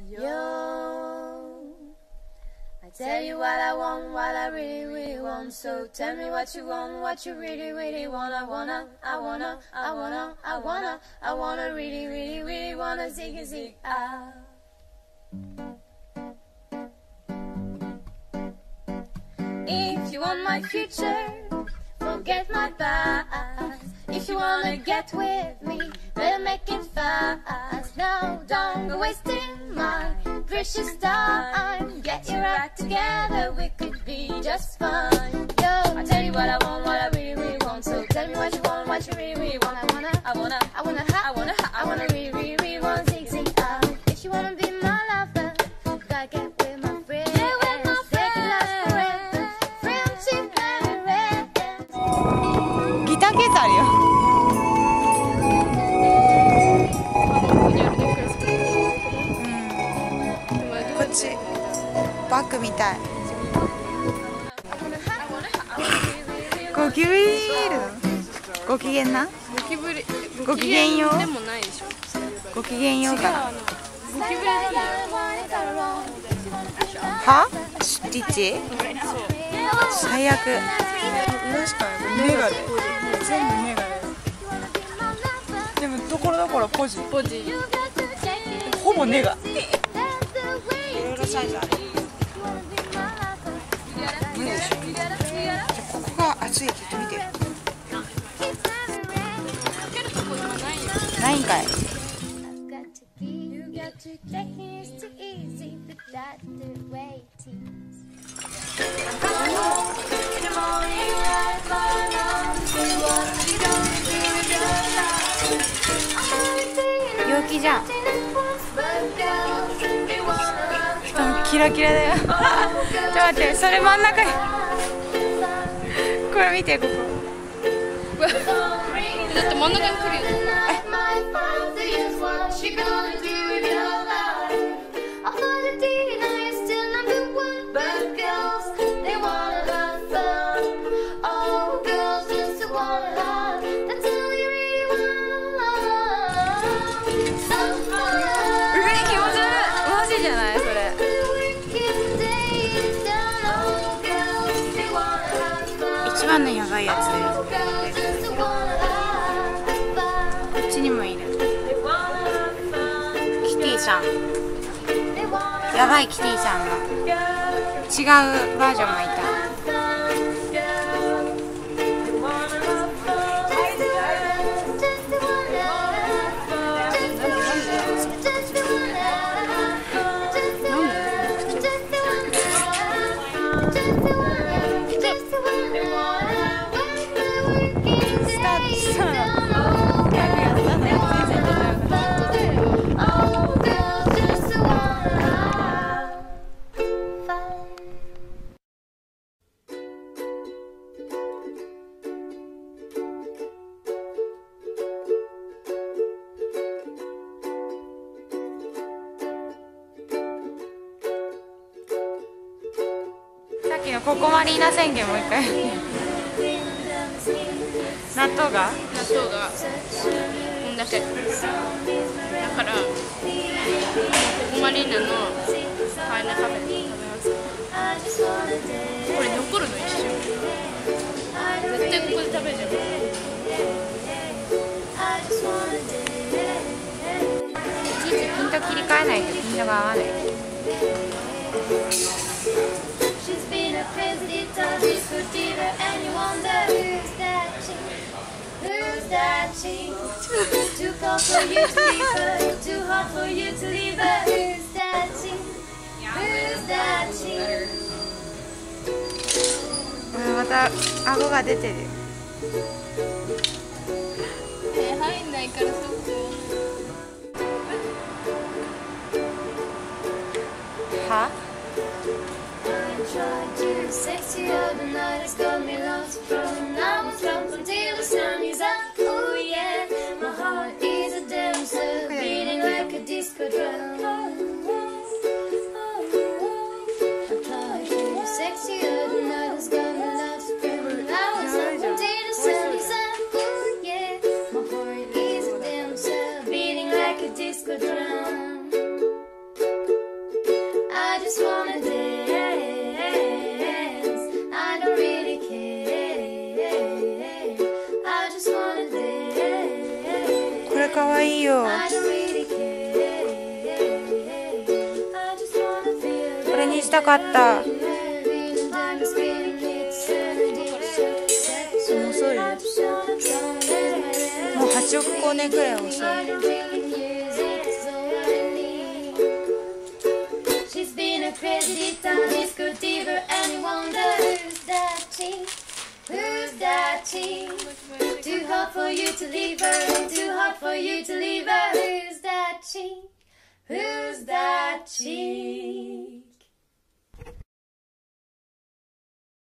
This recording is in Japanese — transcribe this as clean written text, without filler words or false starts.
I tell you what I want, what I really, really want. So tell me what you want, what you really, really want. I wanna really, really, really wanna zig ah. If you want my future, forget my past. If you wanna get with me, better make it fast. No, don't go wasting my precious time. Get your act together, we could be just fine. Yo, I tell you what I want, what I really, really want. So tell me what you want, what you really, really want. I wanna really, really, really want zig zig ah. If you wanna be my lover, gotta get with my friends. Take it last forever, friendship marriage. ギターケースあるよ。こっちバッグみたい。ゴキブリいるの？ご機嫌な？ご機嫌よう。でもないでしょ。ご機嫌ようかな。ゴキブリだね。は？スティッチ？最悪。確かにメガネ。全部メガネ。でもところどころポジ。ほぼネガ。いろいろサイズある。無理でしょ。じゃあここが暑いって言ってみて。ないんかい。陽気じゃん。キラキラだよ。ちょっと待って、それ真ん中に。これ見て、ここ。だって真ん中に来るよ。一番のやばいやつだよ。こっちにもいる。キティさん。やばいキティさんが。違うバージョンもいた。さっきのココマリーナ宣言もう一回。納豆がこんだけだからココマリーナのパイナ食べます。これ残るの一瞬。絶対ここで食べるじゃん。いちいちピント切り替えないとピントが合わない。また顎が出てる。入んないからそこ。はいいよ。これにしたかった。遅いよ。もう8億光年くらい遅い。 Who's that she? Too hot for you to leave her. Too hot for you to leave her. Who's that she? Who's that she?